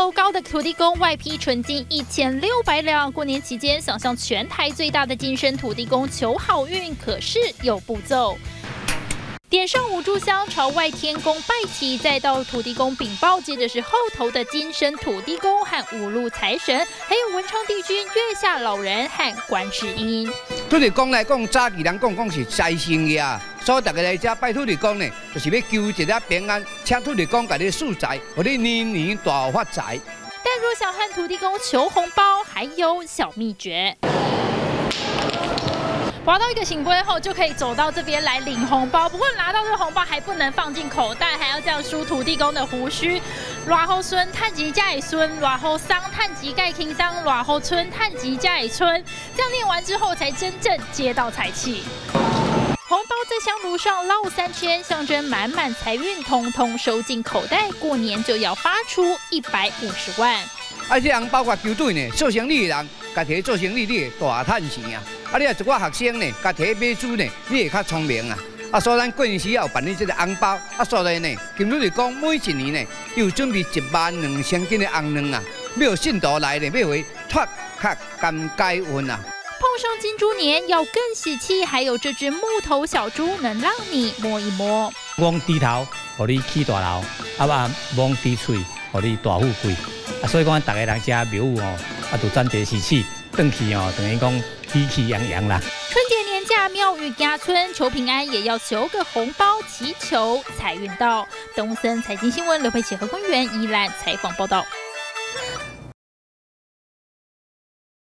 楼高的土地公外批纯金1600两。过年期间想向全台最大的金身土地公求好运，可是有步骤。 点上5炷香，朝外天公拜祈，再到土地公禀报，接着是后头的金身土地公和5路财神，还有文昌帝君、月下老人和观世音。 土地公来讲，早期人讲是财神爷，所以大家来这拜土地公呢，就是要求一个平安，请土地公给你赐财，让你年年大发财。 但若想和土地公求红包，还有小秘诀。 滑到一个醒杯后，就可以走到这边来领红包。不过拿到这个红包还不能放进口袋，还要这样梳土地公的胡须。偌后孙探吉家里孙，偌后桑探吉盖轻桑，偌后村探吉家里村。这样念完之后，才真正接到财气。 红包在香炉上绕3圈，象征满满财运，通通收进口袋。过年就要发出150万。 啊，这红包我球队呢，做生意的人，家己做生意，你会大赚钱啊！啊，你啊一个学生呢，家己买书呢，你会较聪明啊！啊，所以咱过年时也有办理这个红包，啊，所以呢，金主是讲每一年呢，有准备12000斤的红卵啊，要有信徒来呢，要回托壳甘解运啊！ 碰上金猪年要更喜气，还有这只木头小猪能让你摸一摸。 往低头，互你起大楼；啊往低嘴，互你大富贵。啊，所以讲，大家人家庙宇哦，啊，都赚这喜气，回去哦，等于讲喜气洋洋啦。 春节年假，庙宇家村求平安，也要求个红包，祈求财运到。东森财经新闻刘佩琪和公园宜兰采访报道。